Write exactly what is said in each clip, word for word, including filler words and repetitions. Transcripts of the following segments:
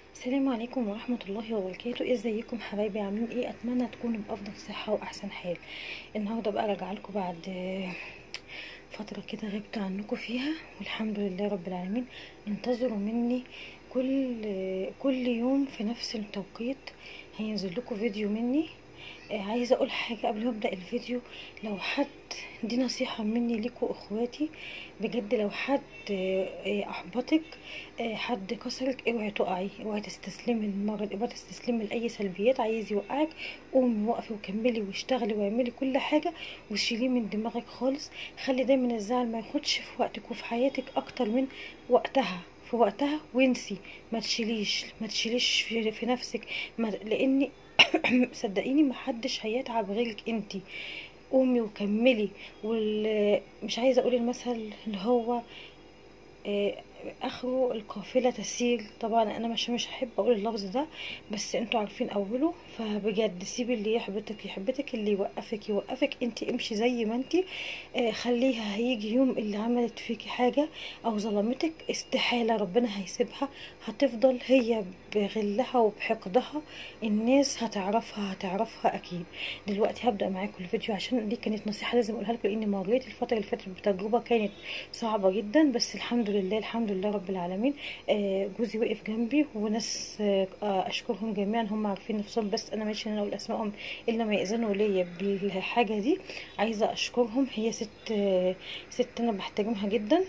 السلام عليكم ورحمة الله وبركاته. ازيكم حبايبي؟ عاملين ايه؟ اتمنى تكونوا بافضل صحة واحسن حال. النهاردة بقى راجعه لكم بعد فترة كده غبت عنكم فيها، والحمد لله رب العالمين. انتظروا مني كل كل يوم في نفس التوقيت هينزل لكم فيديو مني. آه، عايزه اقول حاجه قبل ما ابدا الفيديو. لو حد، دي نصيحه مني ليكوا اخواتي بجد، لو حد آه، آه، احبطك، آه، حد كسرك، اوعي تقعي، اوعي تستسلمي للمرض، اوعي تستسلمي لاي سلبيات عايز يوقعك. قومي وقفي وكملي واشتغلي واعملي كل حاجه وشيليه من دماغك خالص. خلي دايما الزعل ما ياخدش في وقتك وفي حياتك اكتر من وقتها. في وقتها وانسي. ما تشيليش ما تشيليش في, في نفسك. ما لاني صدقيني محدش هيتعب غيرك انتي. قومي وكملي. ومش عايزه اقول المثل اللي هو آه، اخره القافله تسير. طبعا انا مش مش هحب اقول اللفظ ده، بس انتوا عارفين اوله. فبجد سيبي اللي يحبطك يحبطك، اللي يوقفك يوقفك، انتي امشي زي ما انتي. آه، خليها. هيجي يوم اللي عملت فيكي حاجه او ظلمتك استحاله ربنا هيسيبها. هتفضل هي بغلها وبحقدها. الناس هتعرفها هتعرفها اكيد. دلوقتي هبدا معاكم الفيديو عشان دي كانت نصيحه لازم اقولها لكم، لاني مريت الفتره اللي فاتت بتجربه كانت صعبة جدا، بس الحمد لله الحمد لله رب العالمين. آه، جوزي وقف جنبي وناس آه، اشكرهم جميعا، هم عارفين نفسهم، بس انا ماشي انا اقول اسمائهم الا ما يأذنوا ليا بالحاجة دي. عايزة اشكرهم. هي ست آه، ست انا بحترمها جدا.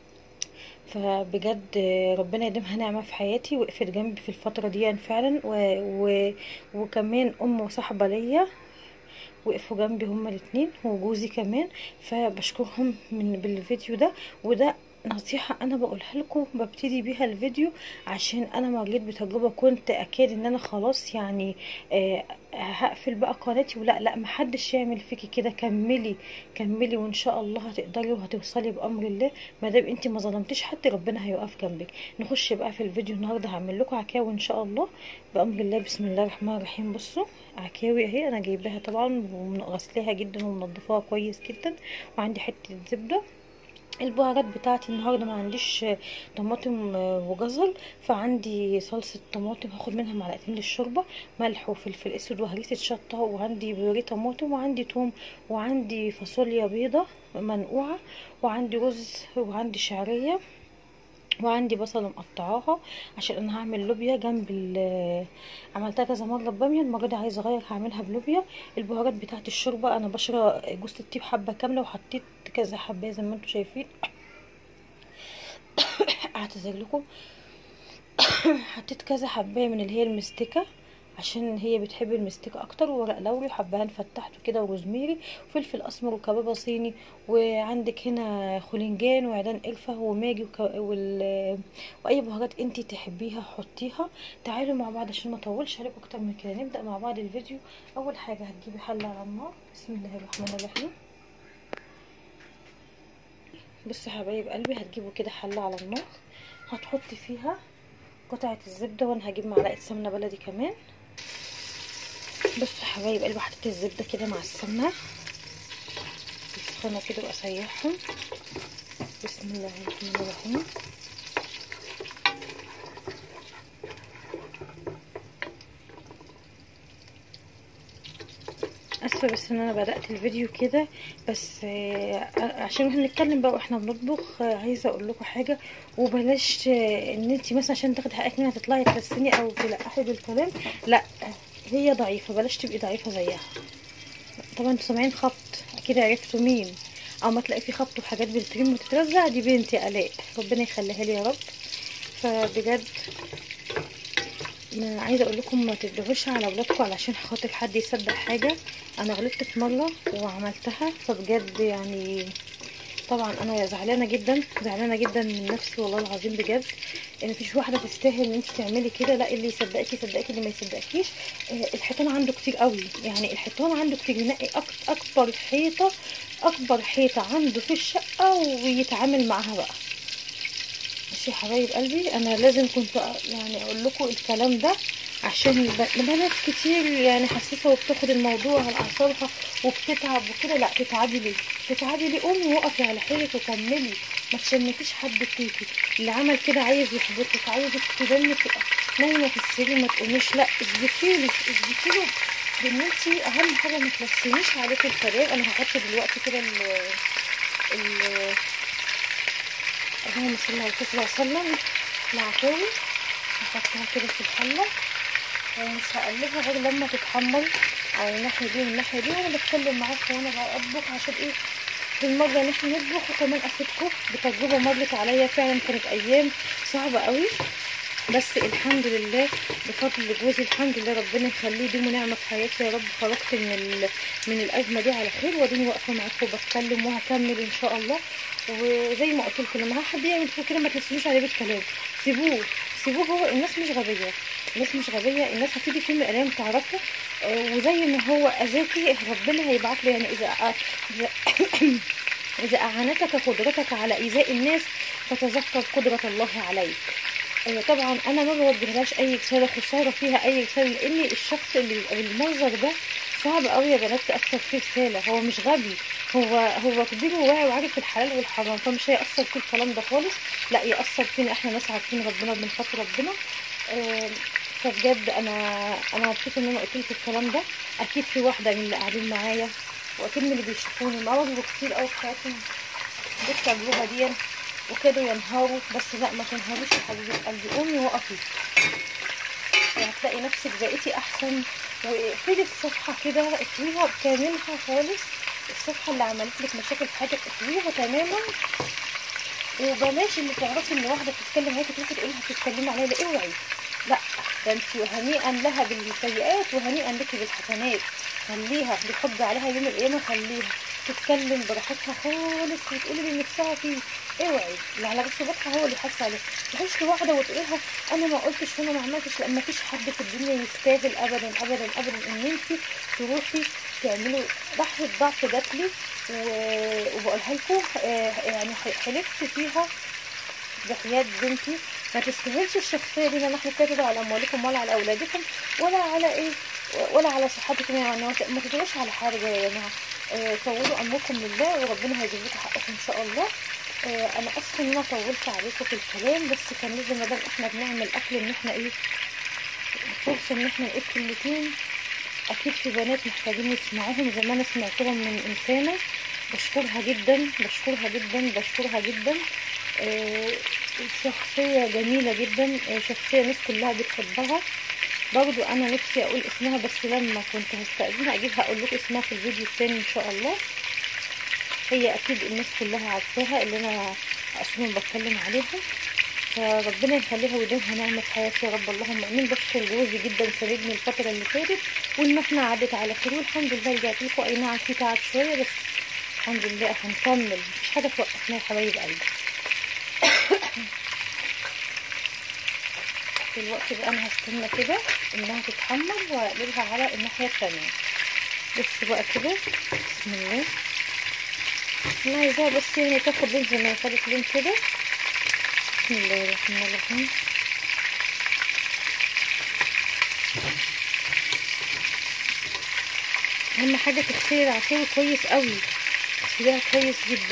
فبجد آه، ربنا يديمها نعمة في حياتي. وقفت جنبي في الفترة دي يعني فعلا و... و... وكمان ام وصاحبة ليا وقفوا جنبي هما الاتنين وجوزي كمان. فبشكرهم من بالفيديو ده. وده نصيحة انا بقولها لكم ببتدي بيها الفيديو، عشان انا مريت بتجربة كنت اكاد ان انا خلاص يعني آه هقفل بقى قناتي. ولا لا، محدش يعمل فيكي كده. كملي كملي وان شاء الله هتقدري وهتوصلي بامر الله. ما دام انت ما ظلمتيش حد ربنا هيوقف جنبك. نخش بقى في الفيديو. النهارده هعمل لكم عكاوي ان شاء الله بامر الله. بسم الله الرحمن الرحيم. بصوا عكاوي اهي، انا جايباها طبعا وغسلاها جدا ومنضفاها كويس جدا. وعندي حته زبده. البهارات بتاعتي النهارده ما عنديش طماطم وجزر، فعندي صلصه طماطم هاخد منها معلقتين للشوربه، ملح وفلفل اسود وهريسه شطه، وعندي بيوري طماطم، وعندي توم، وعندي فاصوليا بيضه منقوعه، وعندي رز، وعندي شعريه، وعندي بصله مقطعاها عشان انا هعمل لوبيا جنب ال عملتها كذا مره بباميه. المره دي عايزه اغير هعملها بلوبيا. البهارات بتاعت الشوربه انا بشرة جوز الطيب حبه كامله، وحطيت كذا حبايه زي ما انتم شايفين. اعتذر لكم. حطيت كذا حبايه من اللي هي المستكه عشان هي بتحب المستكة اكتر، وورق لوري حبهان فتحته كده، وروزميري وفلفل اسمر وكبابه صيني. وعندك هنا خلنجان وعيدان قرفه وماجي وك... وال... واي بهارات انتي تحبيها حطيها. تعالوا مع بعض عشان ما اطولش عليكم اكتر من كده نبدا مع بعض الفيديو. اول حاجه هتجيبي حله على النار. بسم الله الرحمن الرحيم. بصوا يا حبايب قلبي، هتجيبوا كده حله على النار، هتحطي فيها قطعه الزبده، وانا هجيب معلقه سمنه بلدي كمان. بصوا يا حبايب قلبي، حطيت الزبده كده مع السمنه يسخنوا كده واسيحهم. بسم الله الرحمن الرحيم. اسفه بس ان انا بدات الفيديو كده، بس آه عشان احنا بنتكلم بقى واحنا بنطبخ. آه عايزه اقول لكم حاجه، وبلاش آه ان انت مثلا عشان تاخدي حقك منها تطلعي تلسني او تلقحي بالكلام. لا، هي ضعيفه، بلاش تبقي ضعيفه زيها. طبعا انتوا سامعين خبط، اكيد عرفتوا مين. او ما تلاقي في خبط وحاجات بتترم وتترزع، دي بنتي الاء، ربنا يخليها لي يا رب. فبجد انا عايزه اقول لكم ما تدهوش على اولادكم علشان خاطر حد يصدق حاجه. انا غلطت في مره وعملتها، فبجد يعني طبعا انا زعلانه جدا زعلانه جدا من نفسي والله العظيم بجد. ان مفيش واحده تستاهل ان انت تعملي كده. لا، اللي يصدقك يصدقك، اللي ما يصدقكيش. آه الحيطان عنده كتير قوي، يعني الحيطان عنده كتير. ينقي اكبر حيطه اكبر حيطه عنده في الشقه ويتعامل معاها بقى. ماشي يا حبايب قلبي، انا لازم كنت يعني اقول لكم الكلام ده عشان بنات كتير يعني حساسه وبتاخد الموضوع على اعصابها وبتتعب وكده. لا، تتعبي ليه؟ تتعبي ليه؟ قومي وقفي على حيلك وكملي. ما تشمتيش حد فيكي. اللي عمل كده عايز يحبطك، عايزك تبني نايمه في السرير ما تقوميش، لا اثبتيله اثبتيله بان انتي اهم حاجه ما تلسنيش عليكي الفراغ. انا هحط دلوقتي كده ال ال اللهم صل على الرسول وسلم العكاوي، هحطها كده في الحله ومش هقلبها غير لما تتحمر على الناحيه دي والناحيه دي. وانا بتكلم معاكم وانا بطبخ عشان ايه بالمره ان احنا نطبخ، وكمان افيدكم بتجربه مرت عليا فعلا، كانت ايام صعبه قوي، بس الحمد لله بفضل جوزي الحمد لله ربنا يخليه يديم نعمه في حياتي يا رب. خرجت من ال... من الازمه دي على خير، واديني واقفه معاكم وبتكلم وهكمل ان شاء الله. وزي ما قلت لكم لما حد يعمل فيكم كده ما تسيبوش عليه بالكلام، سيبوه سيبوه. هو الناس مش غبيه، الناس مش غبيه، الناس هتيجي في يوم من الايام تعرفه. وزي ما هو اذاكي ربنا هيبعت له، يعني اذا اذا اذا اعانتك قدرتك على ايذاء الناس فتذكر قدره الله عليك. طبعا انا ما بوجهلهاش اي رساله خساره فيها اي رساله، لان الشخص اللي بيبقى بالمنظر ده صعب قوي يا بنات تاثر فيه رساله. هو مش غبي، هو هو كبير وواعي وعارف الحلال والحرام، فمش هيأثر في الكلام ده خالص، لا يأثر فينا احنا ناس عارفين ربنا وبنخاف ربنا. آه فبجد انا انا مبسوطه ان انا قلت لكم الكلام ده. اكيد في واحده من اللي قاعدين معايا واكيد من اللي بيشوفوني مروا كتير قوي في حياتهم بالتجربه دي وكده ينهاروا، بس لا ما تنهاروش يا حبيبه قلبي، قومي وقفي هتلاقي نفسك بقيتي احسن. واقفلي الصفحه كده، اقفليها بكاملها خالص، الصفحه اللي عملت لك مشاكل في حياتك اقفليها تماما. وبلاش اللي تعرفي ان واحده بتتكلم هيك تروحي تقولي لها بتتكلمي عليا، لا اوعي، لا ده انت هنيئا لها بالسيئات وهنيئا لك بالحسنات. خليها بتحج عليها يوم القيامه، خليها تتكلم براحتها خالص وتقولي اللي نفسها فيه. اوعي اللي على رسوبتها هو اللي حاسه عليها. مفيش واحده وتقولي لها انا ما قلتش وانا ما عملتش، لا مفيش حد في الدنيا يستاهل ابدا ابدا ابدا ان انت تروحي تعملوا. لحظه ضعف جاتلي وبقولها لكم، يعني حلفت فيها بحياة بنتي ما تستاهلش الشخصيه دي، ان احنا كده على اموالكم ولا على اولادكم ولا على ايه ولا على صحتكم، يعني ما تدوروش على حاجه يا جماعه. آه طولوا امركم لله وربنا هيجيب لكم حقكم ان شاء الله. آه انا اسفه ان انا طولت عليكم في الكلام، بس كان لازم ما دام احنا بنعمل اكل ان احنا ايه فرصه ان احنا نقول كلمتين. اكيد في بنات محتاجين يسمعوهم زي ما انا سمعتهم من انسانه، بشكرها جدا بشكرها جدا بشكرها جدا. آه شخصيه جميله جدا، آه شخصيه الناس كلها بتحبها. برضو انا نفسي اقول اسمها، بس لما كنت هستأذنها اجيبها اقول لكم اسمها في الفيديو الثاني ان شاء الله. هي اكيد الناس كلها عارفاها اللي انا اصلا بتكلم عليها، فربنا يخليها ويديمها نعمه في حياتي يا رب اللهم امين. بشكر جوزي جدا ساندني الفتره اللي فاتت، والمكنه عدت على خير والحمد لله. رجعت لكم اي نعم في تعب شويه، بس الحمد لله هنكمل، مفيش حاجه توقفنا يا حبايب قلبي. دلوقتي بقى انا هستنى كده انها تتحمر واقلبها على الناحيه الثانيه. بس بقى كده بسم الله، انا عايزاها بس يعني تاخد لون زي ما خدت لون كده. بسم الله الرحمن الرحيم. اهم حاجه تغسلي العكاوي كويس قوي، تغسليها كويس جدا.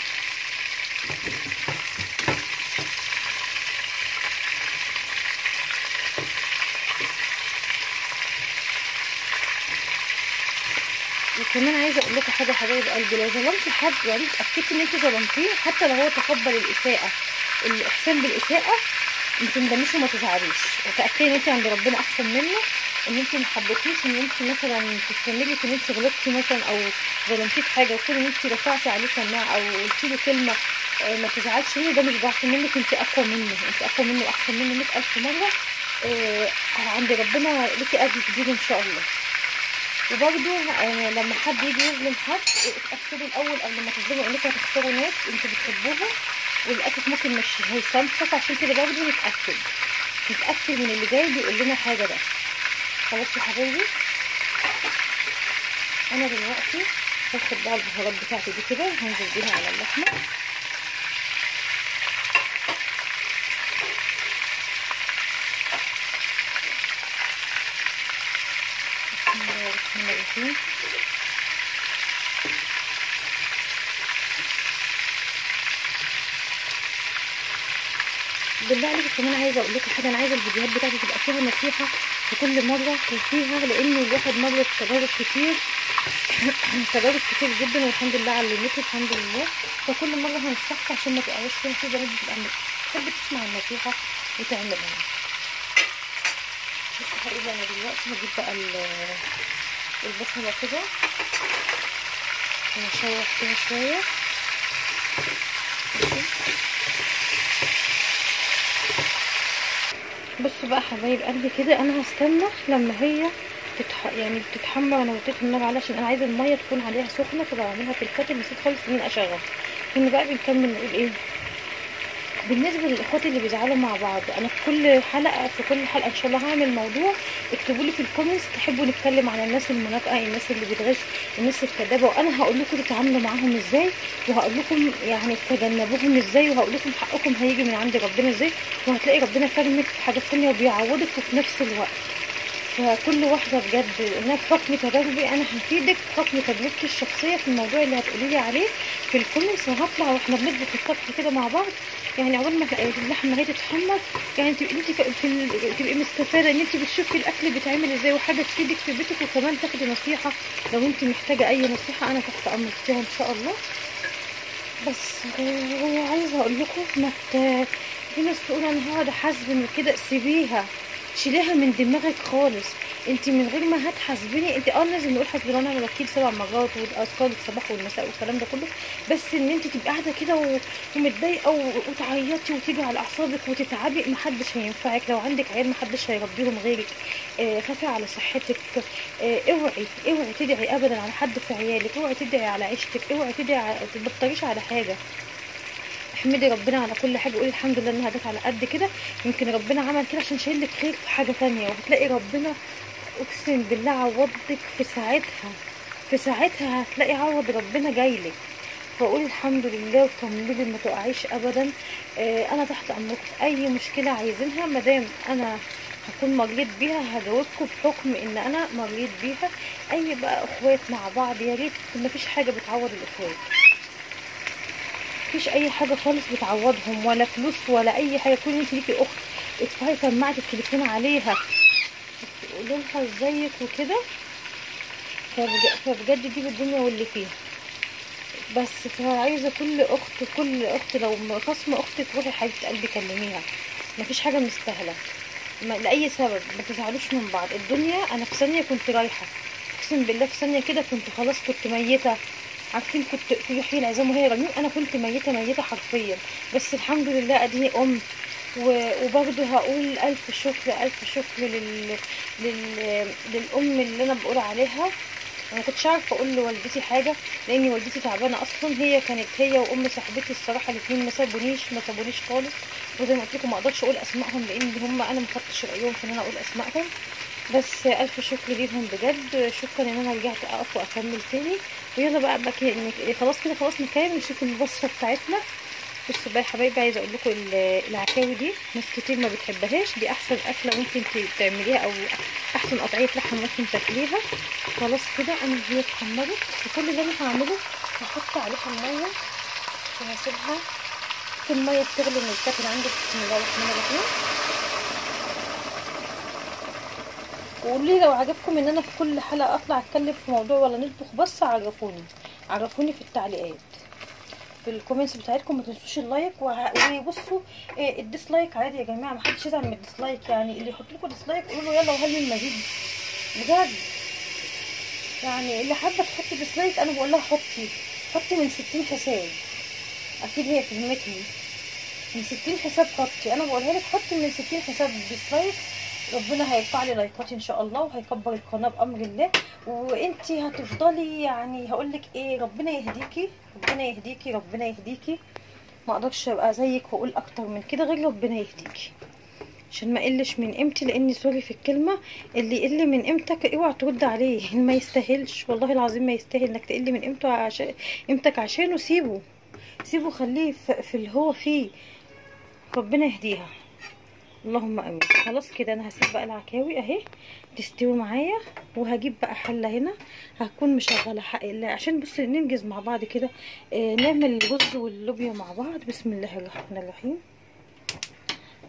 وكمان عايزه اقول لكم حاجه حبايب قلبي، لو ظلمتي حد يعني اتاكدتي ان انت ظلمتيه، حتى لو هو تقبل الاساءه الاحسان بالاساءه ما تندميش وما تزعليش، وتاكدي ان انت عند ربنا احسن منه، ان انت ما حبيتيش ان انت مثلا تستمري في ان انت غلطتي مثلا او ظلمتيه في حاجه وكل ان انت رفعتي عليه سماعه او قلتي له كلمه ما تزعلش منه. ده مش ضعف منك، انت اقوى منه، انت اقوى منه واحسن منه مئة الف مره. آه عند ربنا ليكي اجر كبير ان شاء الله. وبرده آه لما حد يجي يظلم حد اتاكدوا الاول قبل ما تظلموا انكم هتختاروا ناس انتوا بتحبوها، وللاسف ممكن مش هيسامحك، عشان كده برده نتاكد نتاكد من اللي جاي بيقول لنا حاجه. ده خلاص يا حبايبي، انا دلوقتي هاخد بقى البهارات بتاعتي دي كده هنزل بيها على اللحمه. بسم الله الرحمن الرحيم. بالله عليكم كمان عايزه اقول لكم حاجه، انا عايزه الفيديوهات بتاعتي تبقى فيها نصيحه في كل مره وفيها، لان الواحد مر بتجارب كتير تجارب كتير جدا والحمد لله علمته الحمد لله. فكل مره هنصحك عشان ما تقعوش فيها، في بنات بتبقى بتحب تسمع النصيحه وتعملها. بس حقيقي انا دلوقتي هجيب بقى البصله كده ونشوح فيها شويه. بصوا بقى حبايب قلبي كده، انا هستنى لما هي تتح... يعني بتتحمر. انا وطيت النار عليها عشان انا عايزه الميه تكون عليها سخنه، فبعملها في الكاتل. نسيت خالص ان انا اشغل. هنا بقى بنكمل نقول ايه بالنسبه للاخوات اللي بيزعلوا مع بعض. انا في كل حلقه في كل حلقه ان شاء الله هعمل موضوع. اكتبوا لي في الكومنتس تحبوا نتكلم على الناس المنافقه، الناس اللي بتغش، الناس الكدابه، وانا هقول لكم تتعاملوا معاهم ازاي، وهقول لكم يعني تتجنبوهم ازاي، وهقول لكم حقكم هيجي من عند ربنا ازاي، وهتلاقي ربنا كرمك في حاجات تانيه وبيعوضك في نفس الوقت. فكل واحده بجد انا بحكم تجاربي انا هفيدك بحكم تجربتي الشخصيه في الموضوع اللي هتقولي لي عليه في الكومنتس، وهطلع واحنا بنطبخ الطبخ كده مع بعض. يعني عقبال ما اللحمه هي تتحمر يعني تبقي انت في تبقي مستفاده ان انت بتشوفي الاكل بيتعمل ازاي، وحاجه تفيدك في بيتك، وكمان تاخدي نصيحه لو انت محتاجه اي نصيحه انا تحت امرك فيها ان شاء الله. بس عايزه اقول لكم ما في ناس تقول انا هقعد احاسبن وكده، سيبيها شيليها من دماغك خالص. انت من غير ما هتحاسبيني انت اه لازم نقول حسبي الله ونعم الوكيل سبع مرات والاذكار الصباح والمساء والكلام ده كله، بس ان انت تبقي قاعده كده ومتضايقه وتعيطي وتيجي على اعصابك وتتعبي، محدش هينفعك. لو عندك عيال محدش هيربيهم غيرك. اه خافي على صحتك. اه اوعي اوعي تدعي ابدا على حد في عيالك، اوعي تدعي على عيشتك، اوعي تدعي على تبطليش على حاجه. احمدي ربنا على كل حاجه، قولي الحمد لله انها جت على قد كده. يمكن ربنا عمل كده عشان شايل لك خير في حاجه ثانيه، وهتلاقي ربنا اقسم بالله عوضك في ساعتها. في ساعتها هتلاقي عوض ربنا جايلك. فقولي الحمد لله وكملي ما تقعيش ابدا. اه انا تحت امركم في اي مشكله عايزينها، مادام انا هكون مريت بيها هجاوبكم بحكم ان انا مريت بيها. اي بقى اخوات مع بعض يا ريت، مفيش حاجه بتعوض الاخوات، مفيش اي حاجه خالص بتعوضهم، ولا فلوس ولا اي حاجه. كون انت ليكي اخت ادفعي سماعه التليفون عليها تقولي لها ازيك وكده، فبجد دي بالدنيا واللي فيها. بس فعايزه كل اخت كل اخت لو خصم اختك روحي حبيبه قلبي كلميها، مفيش حاجه مستاهله لاي سبب. ما تزعلوش من بعض. الدنيا انا في ثانيه كنت رايحه، اقسم بالله في ثانيه كده كنت خلاص كنت ميته. عارفين كنت في يحيي العظام وهي رميم، انا كنت ميته ميته حرفيا. بس الحمد لله اديني ام. وبرضه هقول الف شكر الف شكر لل... لل... للام اللي انا بقول عليها. انا ما كنتش عارفه اقول لوالدتي حاجه لان والدتي تعبانه اصلا. هي كانت هي وام صاحبتي الصراحه الاثنين ما سابونيش ما سابونيش خالص. وزي ما قلت لكم ما اقدرش اقول اسمائهم لان هم انا ما خدتش رايهم في ان انا اقول اسمائهم. بس الف شكر ليهم بجد. شكرا ان انا رجعت اقف واكمل تاني. ويلا بقى بقى خلاص كده خلاص نكمل نشوف الوصفه بتاعتنا. بصوا بقى يا حبايبي عايزه اقول لكم العكاوي دي ناس كتير ما بتحبهاش، دي احسن اكله ممكن تعمليها او احسن قطعيه لحمه ممكن تاكليها. خلاص كده انا هي اتحمرت، وكل اللي انا هعمله هحط عليها الميه وهسيبها في الميه بتغلي من الكاتل عندك. بسم الله الرحمن الرحيم. وقولوا لي لو عجبكم ان انا في كل حلقه اطلع اتكلم في موضوع ولا نطبخ، بس عرفوني عرفوني في التعليقات في الكومنتس بتاعتكم. ما تنسوش اللايك وبصوا إيه الديسلايك عادي يا جماعه، ما حدش يزعل من الديسلايك. يعني اللي يحط لكم ديسلايك قولوا له يلا وهل من مزيد بجد. يعني اللي حابه تحط ديسلايك انا بقول لها حطي حطي من ستين حساب. اكيد هي فهمتني من ستين حساب حطي، انا بقولها لك حطي من ستين حساب ديسلايك. ربنا هيرفع لي لايكاتي ان شاء الله وهيكبر القناه بامر الله. وانتي هتفضلي يعني هقول لك ايه، ربنا يهديكي ربنا يهديكي ربنا يهديكي. ما اقدرش ابقى زيك واقول اكتر من كده غير ربنا يهديكي عشان ما قلش من قيمتي. لاني سوري في الكلمه، اللي يقل من قيمتك اوعى ترد عليه، ما يستاهلش والله العظيم ما يستاهل انك تقل من قيمته عشان قيمتك عشانه. سيبه سيبه خليه في اللي هو فيه. ربنا يهديها اللهم امين. خلاص كده انا هسيب بقى العكاوي اهي تستوي معايا، وهجيب بقى حله هنا هكون مشغله عشان بص ننجز مع بعض كده. آه نعمل الرز واللوبيا مع بعض. بسم الله الرحمن الرحيم.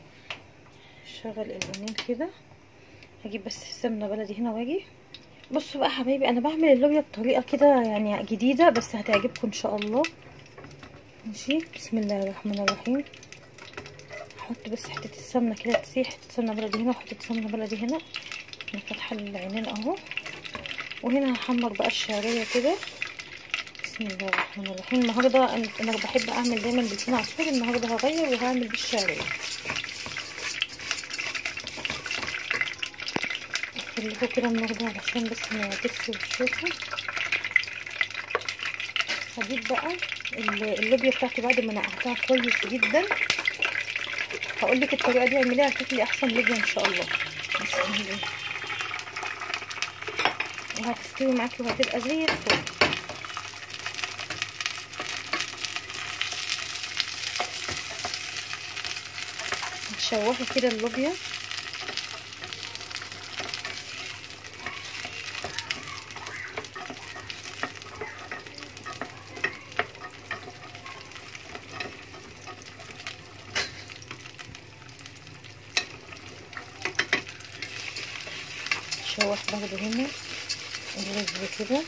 نشغل العينين كده. هجيب بس السمنه بلدي هنا واجي. بصوا بقى حبايبي، انا بعمل اللوبيا بطريقه كده يعني جديده بس هتعجبكم ان شاء الله. ماشي، بسم الله الرحمن الرحيم. هحط بس حته السمنه كده تسيح، حته سمنه بلدي هنا وحته سمنه بلدي هنا. انا فاتحه العينين اهو. وهنا هحمر بقى الشعريه كده. بسم الله الرحمن الرحيم. النهارده انا بحب اعمل دايما بالزيت عصفور، النهارده هغير وهعمل بالشعريه. خليكوا كده النهارده علشان بس ما تكسر الشوكه. هجيب بقى اللوبيا بتاعتي بعد ما نقعتها كويس جدا. هقول لك الطريقه دي اعمليها هتاكلي احسن لوبيا ان شاء الله. بسم الله. وهتستوي معاكي وهتبقى زي الفل. هتشوحي كده اللوبيا. شوح برضه هنا الرز كده.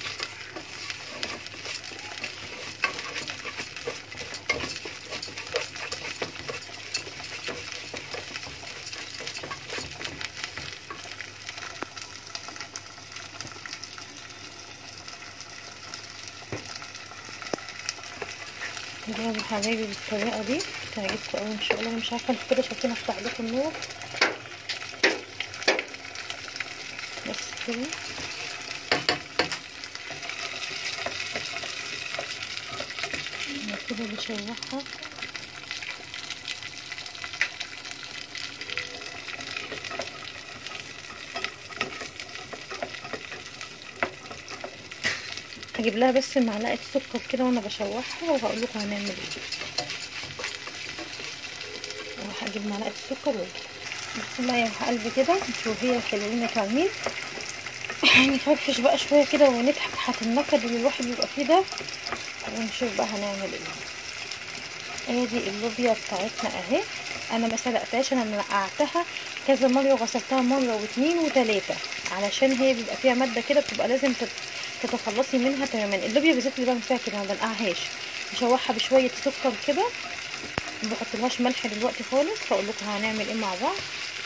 نجرب يا حبايبي بالطريقه دي تعجبكم قوي ان شاء الله. انا مش عارفه انتوا كده شايفين، افتح لكم النور بس كده. كده بشوحها. هجيب لها بس معلقه سكر كده وانا بشوحها وهقول لكم هنعمل ايه. هجيب معلقه السكر واجي. بسم الله يا قلبي كده. شوفي الحلوين كاملين. نفرفش بقى شويه كده ونضحك حتى النكد اللي الواحد بيبقى فيه ده، ونشوف بقى هنعمل ايه. ادي اللوبيا بتاعتنا اهي. انا ما سلقتهاش، انا نقعتها كذا مره وغسلتها مره واتنين وتلاته علشان هي بيبقى فيها ماده كده بتبقى لازم تتخلصي منها تماما. اللوبيا بالذات اللي بعمل فيها كده ما بنقعهاش، بشوحها بشويه سكر كده. ما بحطلهاش ملح دلوقتي خالص. هقول لكم هنعمل ايه مع بعض.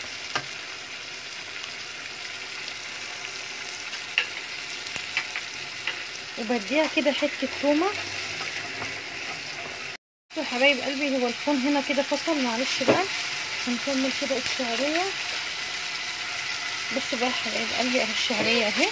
وبديها كده حته تومه. يا حبايب قلبي هو الفون هنا كده فصل، معلش بقى. هنكمل كده الشعريه. بصوا بقى يا حبايب قلبي اهي الشعريه اهي.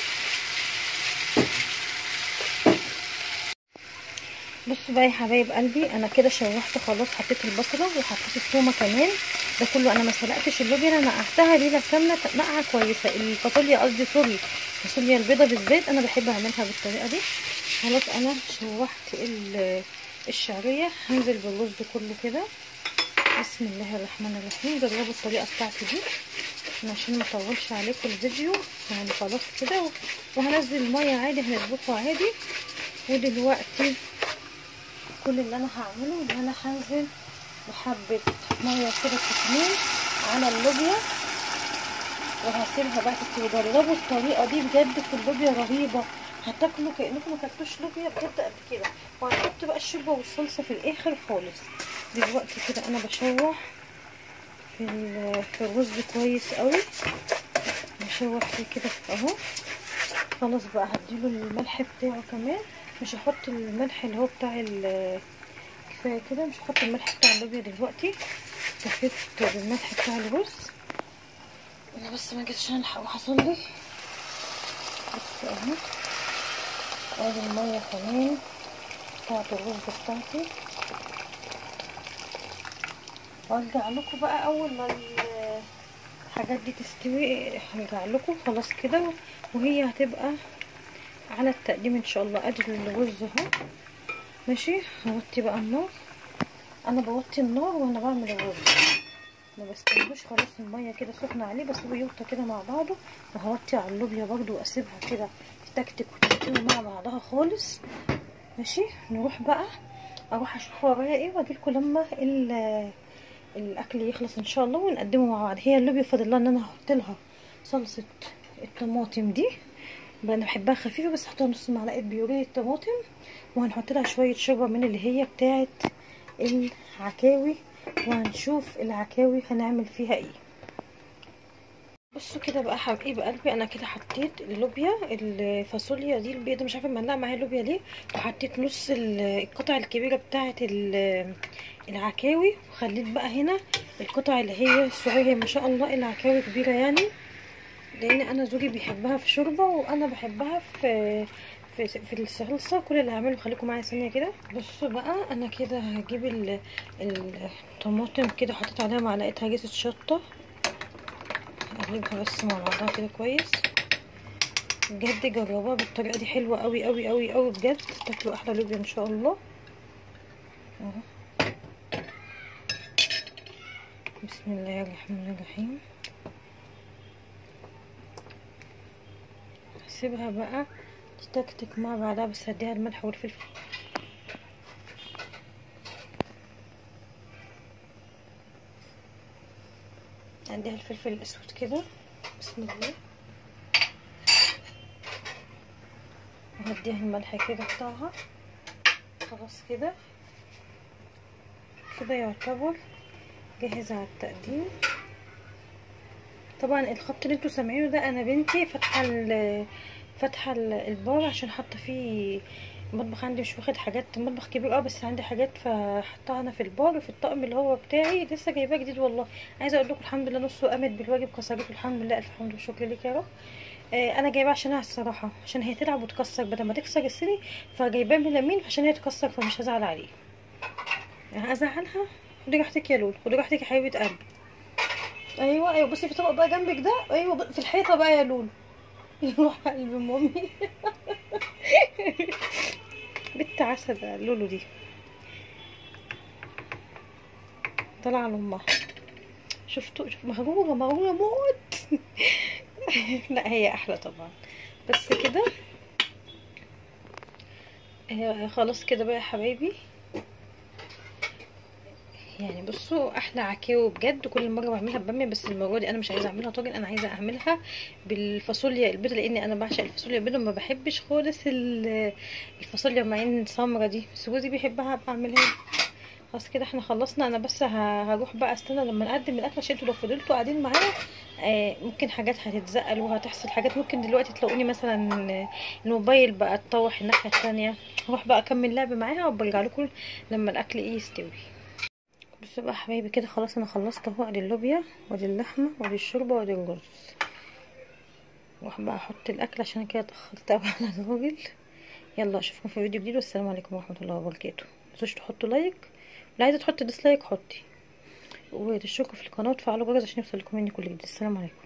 بصوا بقى يا حبايب قلبي، انا كده شوحت خلاص. حطيت البصله وحطيت الثومه كمان. ده كله انا ما سلقتش اللوبيا، انا نقعتها ليله كامله نقعه كويسه. الفاصوليا قصدي سوري الفاصوليا البيضه بالزيت انا بحب اعملها بالطريقه دي. خلاص انا شوحت الشعريه. هنزل بالرز كله كده. بسم الله الرحمن الرحيم. جربوا الطريقه بتاعتي دي عشان ما اطولش عليكم الفيديو يعني. خلاص كده وهنزل الميه عادي، هنظبطه عادي. ودلوقتي كل اللي انا هعمله ان انا هنزل بحبه ميه كده سخنين على اللوبيا وهسيبها بقى تستوي. جربوا الطريقه دي بجد في اللوبيا رهيبه، هتاكلوا كانكم ما كلتوش لوبيا بجد قد كده. وهنحط بقى الشوربه والصلصه في الاخر خالص. دلوقتي كده انا بشوح في في الرز كويس قوي. بشوح فيه كده اهو. خلاص بقى هديله الملح بتاعه كمان. مش هحط الملح اللي هو بتاع كفايه كده. مش هحط الملح بتاع اللوبيا دلوقتي. كفيت بالملح بتاع الرز. انا بس ما جيتش الحق وحصل لي. بس اهو ادي الميه كمان بتاعت الرز بتاعتي. وارجع لكم بقى اول ما الحاجات دي تستوي. هرجع لكم خلاص كده وهي هتبقى على التقديم ان شاء الله. ادي الرز اهو ماشي. هوطي بقى النار. انا بوطي النار وانا بعمل الرز، ما بستنوش. خلاص الميه كده سخنه عليه، بسيبه يوطى كده مع بعضه. وهوطي على اللوبيا برده واسيبها كده تكتك وتستوي مع بعضها خالص ماشي. نروح بقى اروح اشوف ورايا ايه واجيلكوا لما الاكل يخلص ان شاء الله ونقدمه مع بعض. هي اللوبيا فاضل لها ان انا هحط لها صلصه الطماطم دي بقى، انا بحبها خفيفه بس هحط نص معلقه بيوريه طماطم، وهنحط لها شويه شوربه من اللي هي بتاعه العكاوي، وهنشوف العكاوي هنعمل فيها ايه. بصوا كده بقى حبايب قلبي، انا كده حطيت اللوبيا الفاصوليا دي البيضه، مش عارفه معلقه معايا اللوبيا ليه، وحطيت نص القطع الكبيره بتاعه العكاوي، وخليت بقى هنا القطع اللي هي الصغيره. ما شاء الله العكاوي كبيره يعني، لان انا زوجي بيحبها في شوربه وانا بحبها في في في الصلصه. كل اللي هعمله خليكم معايا ثانيه كده. بصوا بقى انا كده هجيب الطماطم كده، حطيت عليها معلقه هريسه شطه، اقلبها بس مع بعضها كده كويس. بجد جربوها بالطريقه دي، حلوه قوي قوي قوي قوي بجد، تاكلوا احلى لوبيا ان شاء الله. اهو بسم الله الرحمن الرحيم. هسيبها بقى تتكتك مع بعضها، بس هديها الملح والفلفل. هديها الفلفل الاسود كده بسم الله، وهديها الملح كده بتاعها. خلاص كده كده يعتبر جاهز على التقديم. طبعا الخط اللي انتوا سامعينه ده انا بنتي فاتحه فاتحه البار عشان حاطه فيه المطبخ، عندي مش واخد حاجات، المطبخ كبير اه بس عندي حاجات فحطها انا في البار في الطقم اللي هو بتاعي لسه جايباه جديد. والله عايزه اقول لكم الحمد لله نصه قامت بالواجب كسرته الحمد لله، الف حمد وشكر لك يا رب. آه انا جايباه عشانها الصراحه، عشان هي تلعب وتكسر بدل ما تكسر السري، فجايباه ملامين عشان هي تكسر، فمش هزعل عليه. هزعلها؟ خدي راحتك يا لولو، خدي راحتك يا حبيبه قلبي. ايوه ايوه بصي في طبق بقى جنبك ده، ايوه في الحيطه بقى يا لولو. روح قلب مامي. بنت عسل لولو دي، طالعه لامها. شفتوا شوف مغروره مغروره موت. لا هي احلى طبعا. بس كده آه خلاص كده بقى يا حبايبي. يعني بصوا احلى عكاوي بجد، كل مره بعملها بباميه، بس المره دي انا مش عايزه اعملها طاجن، انا عايزه اعملها بالفاصوليا البيضاء، لان انا بعشق الفاصوليا البيضاء، ما بحبش خالص الفاصوليا مع ان السمره دي، بس جوزي بيحبها بعملها. خلاص كده احنا خلصنا. انا بس هروح بقى استنى لما نقدم الاكل، عشان انتوا لو فضلتوا قاعدين معايا آه ممكن حاجات هتتزقل وهتحصل حاجات، ممكن دلوقتي تلاقوني مثلا الموبايل بقى اتطوح الناحيه الثانيه. هروح بقى اكمل لعب معاها وبرجع لكم لما الاكل ايه يستوي. بصوا بقى حبايبي كده خلاص انا خلصت اهو، ادي اللوبيا وادي اللحمه وادي الشوربه وادي الرز. واروح بقى احط الاكل عشان كده اتاخرت قوي على الراجل. يلا اشوفكم في فيديو جديد، والسلام عليكم ورحمه الله وبركاته. متنسوش تحطوا لايك، اللي عايزه تحط ديسلايك حطي، وتشتركوا في القناه وتفعلوا الجرس عشان يوصل لكم مني كل جديد. السلام عليكم.